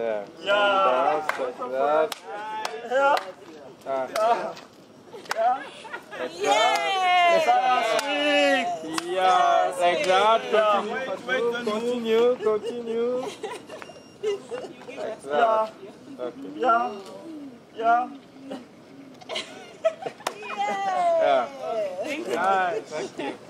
Yeah. Yeah. Like that. Yeah. Yeah, like that. Wait, Continue. Like that. Okay. Yeah. Yeah. Nice. Thank you.